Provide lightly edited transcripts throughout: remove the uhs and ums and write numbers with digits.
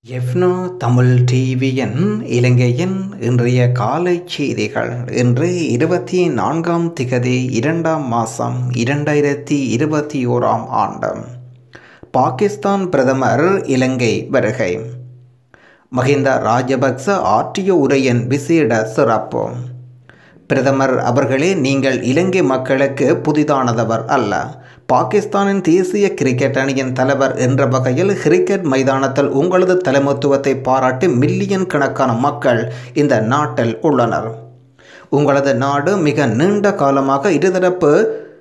ஜெஃப்னா தமிழ் டிவியின் இலங்கையின் இன்றைய காலை செய்திகள். இன்று 24ஆம் திகதி 2ஆம் மாதம் 2021ஆம் ஆண்டு. பாகிஸ்தான் பிரதமர் இலங்கை வருகை. மஹிந்த ராஜபக்ச ஆற்றிய உரையின் விசேட சிறப்பு. பிரதமர் அவர்களே, நீங்கள் இலங்கை மக்களுக்கு புதிதானதவர் அல்ல. பாகிஸ்தானின் தேசிய கிரிக்கெட் அணியின் தலைவர் என்ற வகையில் கிரிக்கெட் மைதானத்தில் உங்களது தலைமைத்துவத்தை பாராட்டி மில்லியன் கணக்கான மக்கள் இந்த நாட்டில் உள்ளனர். உங்களது நாடு மிக நீண்ட காலமாக இருதரப்பு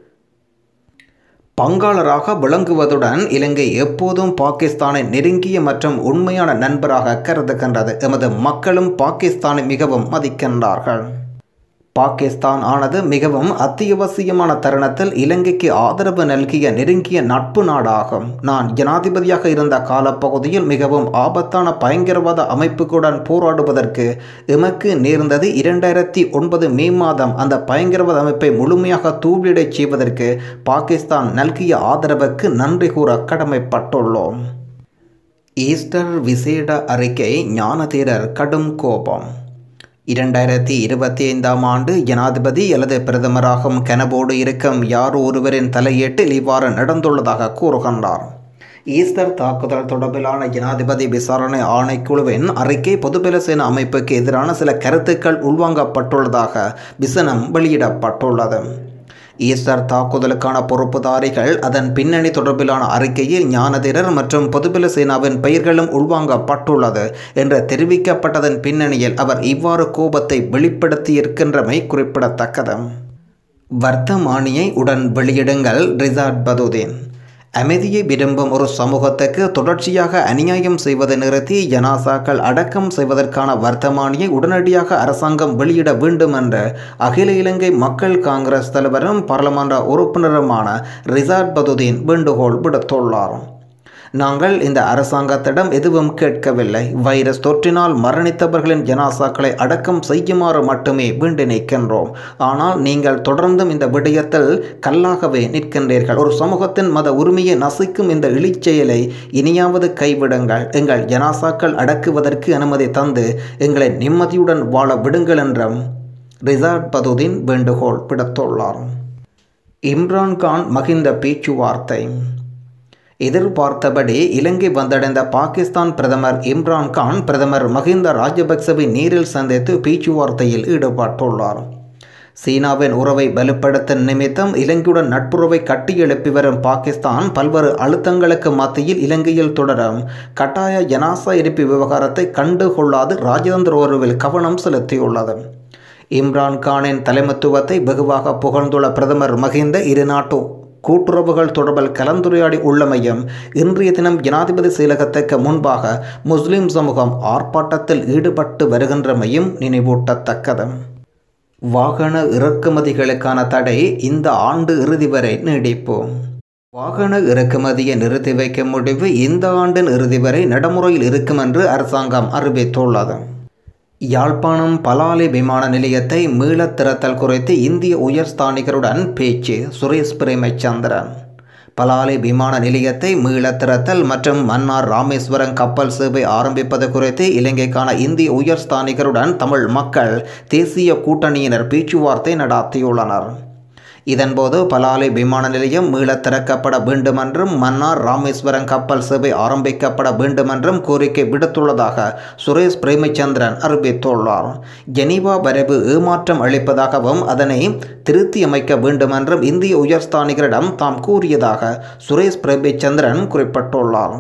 பங்காளராக விளங்குவதுடன் இலங்கை எப்போதும் பாகிஸ்தானை நெருங்கிய மற்றும் உண்மையான நண்பராக கருதுகின்றது. எமது மக்களும் பாகிஸ்தானை மிகவும் மதிக்கின்றார்கள். பாகிஸ்தான் ஆனது மிகவும் அத்தியாவசியமான தருணத்தில் இலங்கைக்கு ஆதரவு நல்கிய நெருங்கிய நட்பு நாடாகும். நான் ஜனாதிபதியாக இருந்த காலப்பகுதியில் மிகவும் ஆபத்தான பயங்கரவாத அமைப்புகளுடன் போராடுவதற்கு எமக்கு நேர்ந்தது. 2009 மே மாதம் அந்த பயங்கரவாத அமைப்பை முழுமையாக தூவிடச் செய்வதற்கு பாகிஸ்தான் நல்கிய ஆதரவுக்கு நன்றி கூற கடமைப்பட்டுள்ளோம். ஈஸ்டர் விசேட அறிக்கை. ஞானதீரர் கடும் கோபம். 2025ஆம் ஆண்டு ஜனாதிபதி அல்லது பிரதமராகும் கனவோடு இருக்கும் யாரோ ஒருவரின் தலையீட்டில் இவ்வாறு நடந்துள்ளதாக கூறுகின்றார். ஈஸ்டர் தாக்குதல் தொடர்பிலான ஜனாதிபதி விசாரணை ஆணைக்குழுவின் அறிக்கை பொதுபல சேனா அமைப்புக்கு எதிரான சில கருத்துக்கள் உள்வாங்கப்பட்டுள்ளதாக விசனம் வெளியிடப்பட்டுள்ளது. ஈஸ்டர் தாக்குதலுக்கான பொறுப்புதாரிகள் அதன் பின்னணி தொடர்பிலான அறிக்கையில் ஞானதீரர் மற்றும் பொதுபல சேனாவின் பெயர்களும் உள்வாங்கப்பட்டுள்ளது என்று தெரிவிக்கப்பட்டதன் பின்னணியில் அவர் இவ்வாறு கோபத்தை வெளிப்படுத்தியிருக்கின்றமை குறிப்பிடத்தக்கது. வர்த்தமானியை உடன் வெளியிடுங்கள். ரிசாட் பதுதீன். அமைதியை விரும்பும் ஒரு சமூகத்துக்கு தொடர்ச்சியாக அநியாயம் செய்வதை நிறுத்தி ஜனாசாக்கள் அடக்கம் செய்வதற்கான வர்த்தமானியை உடனடியாக அரசாங்கம் வெளியிட வேண்டும் என்று அகில இலங்கை மக்கள் காங்கிரஸ் தலைவரும் பாராளுமன்ற உறுப்பினருமான ரிசாட் பதுதீன் வேண்டுகோள் விடுத்துள்ளார். நாங்கள் இந்த அரசாங்கத்திடம் எதுவும் கேட்கவில்லை. வைரஸ் தொற்றினால் மரணித்தவர்களின் ஜனாசாக்களை அடக்கம் செய்யுமாறு மட்டுமே வேண்டி நிற்கின்றோம். ஆனால் நீங்கள் தொடர்ந்தும் இந்த விடயத்தில் கல்லாகவே நிற்கின்றீர்கள். ஒரு சமூகத்தின் மத உரிமையை நசிக்கும் இந்த இழிச்செயலை இனியாவது கைவிடுங்கள். எங்கள் ஜனாசாக்கள் அடக்குவதற்கு அனுமதி தந்து எங்களை நிம்மதியுடன் வாழ விடுங்கள் என்றும் ரிசாட் பதுதீன் வேண்டுகோள் விடுத்துள்ளார். இம்ரான்கான் மஹிந்த பேச்சுவார்த்தை. எதிர்பார்த்தபடி இலங்கை வந்தடைந்த பாகிஸ்தான் பிரதமர் இம்ரான்கான் பிரதமர் மஹிந்த ராஜபக்சவை நேரில் சந்தித்து பேச்சுவார்த்தையில் ஈடுபட்டுள்ளார். சீனாவின் உறவை வலுப்படுத்தும் நிமித்தம் இலங்கையுடன் நட்புறவை கட்டியெழுப்பி வரும் பாகிஸ்தான் பல்வேறு அழுத்தங்களுக்கு மத்தியில் இலங்கையில் தொடரும் கட்டாய ஜனாசா எரிப்பு விவகாரத்தை கண்டுகொள்ளாது ராஜதந்திர உறவில் கவனம் செலுத்தியுள்ளது. இம்ரான்கானின் தலைமைத்துவத்தை வெகுவாக புகழ்ந்துள்ள பிரதமர் மஹிந்த இருநாட்டு கூட்டுறவுகள் தொடர்பில் கலந்துரையாடி உள்ளமையும் இன்றைய தினம் ஜனாதிபதி செயலகத்துக்கு முன்பாக முஸ்லிம் சமூகம் ஆர்ப்பாட்டத்தில் ஈடுபட்டு வருகின்றமையும் நினைவூட்டத்தக்கது. வாகன இறக்குமதிகளுக்கான தடை இந்த ஆண்டு இறுதி வரை நீடிப்பு. வாகன இறக்குமதியை நிறுத்தி வைக்கும் முடிவு இந்த ஆண்டின் இறுதி வரை நடைமுறையில் இருக்கும் என்று அரசாங்கம் அறிவித்துள்ளது. யாழ்ப்பாணம் பலாலி விமான நிலையத்தை மீளத் திறத்தல் குறித்து இந்திய உயர்ஸ்தானிகருடன் பேச்சு. சுரேஷ் பிரேமச்சந்திரன். பலாலி விமான நிலையத்தை மீளத் திறத்தல் மற்றும் மன்னார் ராமேஸ்வரம் கப்பல் சேவை ஆரம்பிப்பது குறித்து இலங்கைக்கான இந்திய உயர்ஸ்தானிகருடன் தமிழ் மக்கள் தேசிய கூட்டணியினர் பேச்சுவார்த்தை நடத்தியுள்ளனர். இதன்போது பலாலி விமான நிலையம் மீளத் திறக்கப்பட வேண்டுமென்றும் மன்னார் ராமேஸ்வரம் கப்பல் சேவை ஆரம்பிக்கப்பட வேண்டுமென்றும் கோரிக்கை விடுத்துள்ளதாக சுரேஷ் பிரேமச்சந்திரன் அறிவித்துள்ளார். ஜெனீவா வரைவு ஏமாற்றம் அளிப்பதாகவும் அதனை திருத்தி அமைக்க வேண்டுமென்றும் இந்திய உயர்ஸ்தானிகரிடம் தாம் கூறியதாக சுரேஷ் பிரேமச்சந்திரன் குறிப்பிட்டுள்ளார்.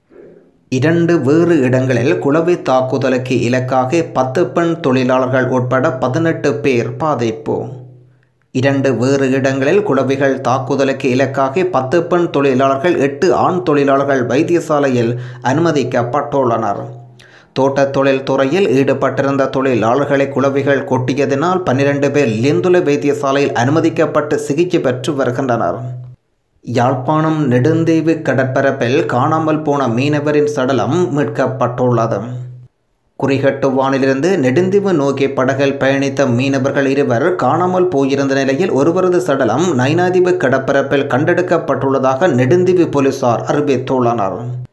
2 வேறு இடங்களில் குளவி தாக்குதலுக்கு இலக்காக 10 பெண் தொழிலாளர்கள் உட்பட 18 பேர் பாதிப்பு. 2 வேறு இடங்களில் குளவிகள் தாக்குதலுக்கு இலக்காக 10 பெண் தொழிலாளர்கள் 8 ஆண் தொழிலாளர்கள் வைத்தியசாலையில் அனுமதிக்கப்பட்டுள்ளனர். தோட்டத் தொழில் துறையில் ஈடுபட்டிருந்த தொழிலாளர்களை குளவிகள் கொட்டியதினால் 12 பேர் லிந்துலை வைத்தியசாலையில் அனுமதிக்கப்பட்டு சிகிச்சை பெற்று வருகின்றனர். யாழ்ப்பாணம் நெடுந்தீவு கடற்பரப்பில் காணாமல் போன மீனவரின் சடலம் மீட்கப்பட்டுள்ளது. குறிகட்டுவானிலிருந்து நெடுந்தீவு நோக்கி படகில் பயணித்த மீனவர்கள் 2 காணாமல் போயிருந்த நிலையில் ஒருவரது சடலம் நைனாதீவு கடற்பரப்பில் கண்டெடுக்கப்பட்டுள்ளதாக நெடுந்தீவு போலீசார் அறிவித்துள்ளனர்.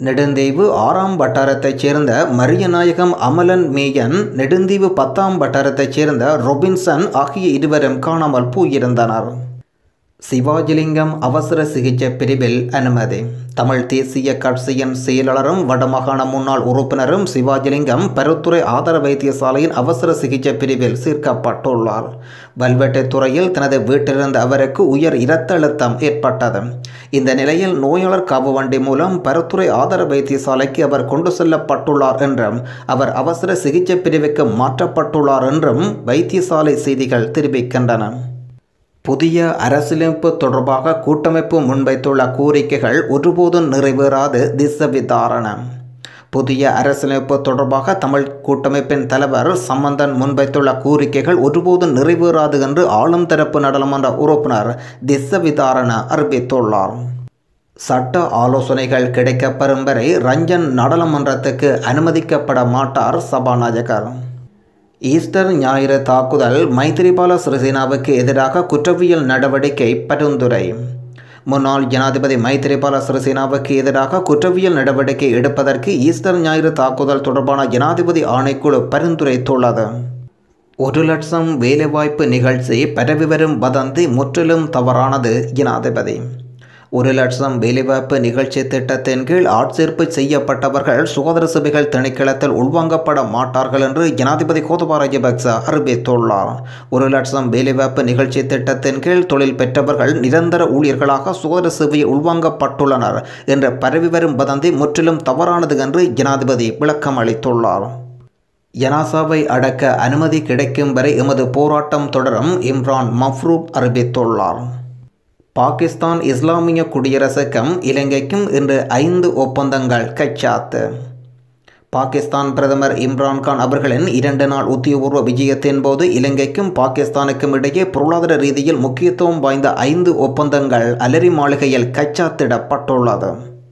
நெடுந்தீவு 6ஆம் வட்டாரத்தைச் சேர்ந்த மரியநாயகம் அமலன் மேயன், நெடுந்தீவு 10ஆம் வட்டாரத்தைச் சேர்ந்த ரொபின்சன் ஆகிய இருவரும் காணாமல் போயிருந்தனர். சிவாஜிலிங்கம் அவசர சிகிச்சை பிரிவில் அனுமதி. தமிழ் தேசிய கட்சியின் செயலாளரும் வடமாகாண முன்னாள் உறுப்பினரும் சிவாஜிலிங்கம் பருத்துறை ஆதார வைத்தியசாலையின் அவசர சிகிச்சை பிரிவில் சேர்க்கப்பட்டுள்ளார். வல்வெட்டைத்துறையில் தனது வீட்டிலிருந்த அவருக்கு உயர் இரத்த அழுத்தம் ஏற்பட்டது. இந்த நிலையில் நோயாளர் காவு வண்டி மூலம் பருத்துறை ஆதார வைத்தியசாலைக்கு அவர் கொண்டு செல்லப்பட்டுள்ளார் என்றும் அவர் அவசர சிகிச்சை பிரிவுக்கு மாற்றப்பட்டுள்ளார் என்றும் வைத்தியசாலை செய்திகள் தெரிவிக்கின்றன. புதிய அரசியலமைப்பு தொடர்பாக கூட்டமைப்பு முன்வைத்துள்ள கோரிக்கைகள் ஒருபோதும் நிறைவேறாது திசவிதாரணம். புதிய அரசியலமைப்பு தொடர்பாக தமிழ் கூட்டமைப்பின் தலைவர் சம்பந்தன் முன்வைத்துள்ள கோரிக்கைகள் ஒருபோதும் நிறைவேறாது என்று ஆளும் தரப்பு நாடாளுமன்ற உறுப்பினர் திசவிதாரண அறிவித்துள்ளார். சட்ட ஆலோசனைகள் கிடைக்கப்பெறும் வரை ரஞ்சன் நாடாளுமன்றத்துக்கு அனுமதிக்கப்பட மாட்டார் சபாநாயகர். ஈஸ்டர் ஞாயிறு தாக்குதல், மைத்திரிபால சிறிசேனாவுக்கு எதிராக குற்றவியல் நடவடிக்கை பரிந்துரை. முன்னாள் ஜனாதிபதி மைத்திரிபால சிறிசேனாவுக்கு எதிராக குற்றவியல் நடவடிக்கை எடுப்பதற்கு ஈஸ்டர் ஞாயிறு தாக்குதல் தொடர்பான ஜனாதிபதி ஆணைக்குழு பரிந்துரைத்துள்ளது. 1 லட்சம் வேலைவாய்ப்பு நிகழ்ச்சி பரவி வரும் வதந்தி முற்றிலும் தவறானது. ஜனாதிபதி 1 லட்சம் வேலைவாய்ப்பு நிகழ்ச்சி திட்டத்தின் கீழ் ஆட்சேர்ப்பு செய்யப்பட்டவர்கள் சுகாதார சேவைகள் திணைக்களத்தில் உள்வாங்கப்பட மாட்டார்கள் என்று ஜனாதிபதி கோத்தபாய ராஜபக்ச அறிவித்துள்ளார். 1 லட்சம் வேலைவாய்ப்பு நிகழ்ச்சி திட்டத்தின் கீழ் தொழில் பெற்றவர்கள் நிரந்தர ஊழியர்களாக சுகாதார சேவையை உள்வாங்கப்பட்டுள்ளனர் என்ற பரவி வரும் வதந்தி முற்றிலும் தவறானது என்று ஜனாதிபதி விளக்கம் அளித்துள்ளார். ஜனாசாவை அடக்க அனுமதி கிடைக்கும் வரை எமது போராட்டம் தொடரும் இம்ரான் மஃப்ரூப் அறிவித்துள்ளார். பாகிஸ்தான் இஸ்லாமிய குடியரசுக்கும் இலங்கைக்கும் இன்று 5 ஒப்பந்தங்கள் கைச்சாத்து. பாகிஸ்தான் பிரதமர் இம்ரான்கான் அவர்களின் 2 நாள் உத்தியோகபூர்வ விஜயத்தின் போது இலங்கைக்கும் பாகிஸ்தானுக்கும் இடையே பொருளாதார ரீதியில் முக்கியத்துவம் வாய்ந்த 5 ஒப்பந்தங்கள் அலரி மாளிகையில் கைச்சாத்திடப்பட்டுள்ளது.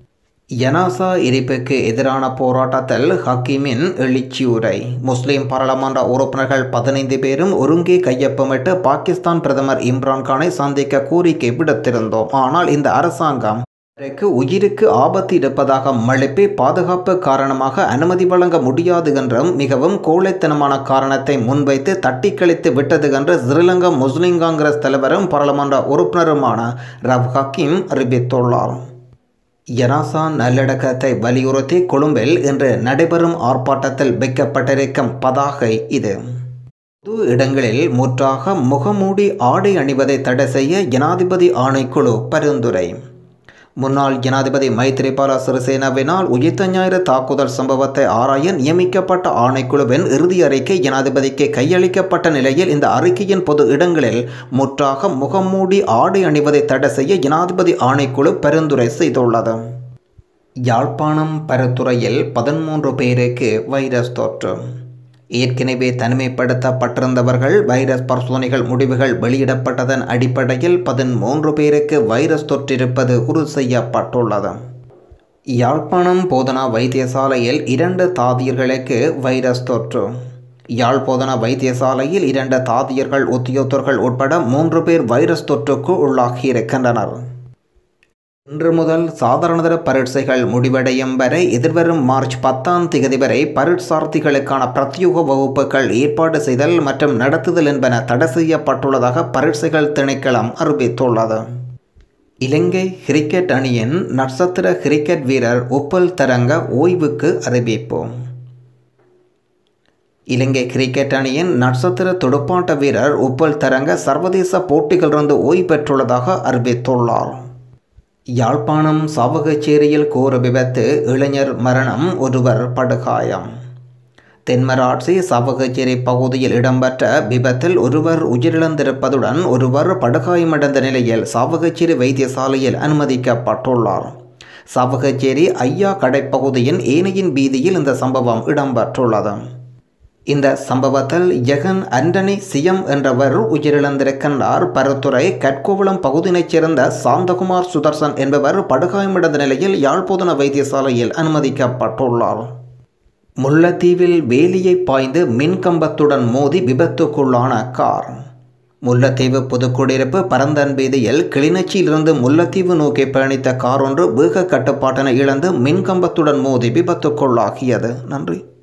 ஜனாசா எரிப்புக்கு எதிரான போராட்டத்தில் ஹக்கீமின் எழுச்சியுரை. முஸ்லிம் பாராளுமன்ற உறுப்பினர்கள் 15 பேரும் ஒருங்கே கையொப்பமிட்டு பாகிஸ்தான் பிரதமர் இம்ரான்கானை சந்திக்க கோரிக்கை விடுத்திருந்தோம். ஆனால் இந்த அரசாங்கம் உயிருக்கு ஆபத்து இருப்பதாக மழுப்பி பாதுகாப்பு காரணமாக அனுமதி வழங்க முடியாது என்றும் மிகவும் கோழைத்தனமான காரணத்தை முன்வைத்து தட்டி கழித்து விட்டது என்று ஸ்ரீலங்கா முஸ்லிம் காங்கிரஸ் தலைவரும் பாராளுமன்ற உறுப்பினருமான ரவ் ஹக்கீம் அறிவித்துள்ளார். ஜனாசா நல்லடக்கத்தை வலியுறுத்தி கொழும்பில் இன்று நடைபெறும் ஆர்ப்பாட்டத்தில் வைக்கப்பட்டிருக்கும் பதாகை இது. பொது இடங்களில் முற்றாக முகமூடி ஆடை அணிவதை தடை செய்ய ஜனாதிபதி ஆணைக்குழு பரிந்துரை. முன்னாள் ஜனாதிபதி மைத்திரிபால சிறிசேனாவினால் உயிர்த்த ஞாயிறு தாக்குதல் சம்பவத்தை ஆராய நியமிக்கப்பட்ட ஆணைக்குழுவின் இறுதி அறிக்கை ஜனாதிபதிக்கு கையளிக்கப்பட்ட நிலையில் இந்த அறிக்கையின் பொது இடங்களில் முற்றாக முகமூடி ஆடை அணிவதை தடை செய்ய ஜனாதிபதி ஆணைக்குழு பரிந்துரை செய்துள்ளது. யாழ்ப்பாணம் பருத்துறையில் 13 பேருக்கு வைரஸ் தொற்று. ஏற்கனவே தனிமைப்படுத்தப்பட்டிருந்தவர்கள் வைரஸ் பரிசோதனைகள் முடிவுகள் வெளியிடப்பட்டதன் அடிப்படையில் 13 பேருக்கு வைரஸ் தொற்றிருப்பது உறுதி செய்யப்பட்டுள்ளது. யாழ்ப்பாணம் போதனா வைத்தியசாலையில் 2 தாதியர்களுக்கு வைரஸ் தொற்று. யாழ் போதனா வைத்தியசாலையில் 2 தாதியர்கள் உத்தியோகத்தர்கள் உட்பட 3 பேர் வைரஸ் தொற்றுக்கு உள்ளாகியிருக்கின்றனர். இன்று முதல் சாதாரணதர பரீட்சைகள் முடிவடையும் வரை எதிர்வரும் மார்ச் 10ஆம் தேதி வரை பரீட்சார்த்திகளுக்கான பிரத்யோக வகுப்புகள் ஏற்பாடு செய்தல் மற்றும் நடத்துதல் என்பன தடை செய்யப்பட்டுள்ளதாக பரீட்சைகள் திணைக்களம் அறிவித்துள்ளது. இலங்கை கிரிக்கெட் அணியின் நட்சத்திர கிரிக்கெட் வீரர் உப்பல் தரங்க ஓய்வுக்கு அறிவிப்பு. இலங்கை கிரிக்கெட் அணியின் நட்சத்திர துடுப்பாட்ட வீரர் உப்பல் தரங்க சர்வதேச போட்டிகளிலிருந்து ஓய்வு பெற்றுள்ளதாக அறிவித்துள்ளார். யாழ்ப்பாணம் சாவகச்சேரியில் கோர விபத்து, இளைஞர் மரணம், ஒருவர் படுகாயம். தென்மராட்சி சாவகச்சேரி பகுதியில் இடம்பெற்ற விபத்தில் ஒருவர் உயிரிழந்திருப்பதுடன் ஒருவர் படுகாயமடைந்த நிலையில் சாவகச்சேரி வைத்தியசாலையில் அனுமதிக்கப்பட்டுள்ளார். சாவகச்சேரி ஐயா கடைப்பகுதியின் ஏனையின் வீதியில் இந்த சம்பவம் இடம்பெற்றுள்ளது. இந்த சம்பவத்தில் ஜெகன் ஆண்டனி சியம் என்றவர் உயிரிழந்திருக்கின்றார். பருத்துறை கட்கோவளம் பகுதியினைச் சேர்ந்த சாந்தகுமார் சுதர்சன் என்பவர் படுகாயமடைந்த நிலையில் யாழ்ப்பாண வைத்தியசாலையில் அனுமதிக்கப்பட்டுள்ளார். முல்லைத்தீவில் வேலியை பாய்ந்து மின்கம்பத்துடன் மோதி விபத்துக்குள்ளான கார். முல்லைத்தீவு புதுக்குடியிருப்பு பரந்தன் வீதியில் கிளிநொச்சியிலிருந்து முல்லைத்தீவு நோக்கி பயணித்த கார் ஒன்று வேக கட்டுப்பாட்டினை இழந்து மின்கம்பத்துடன் மோதி விபத்துக்குள்ளாகியது. நன்றி.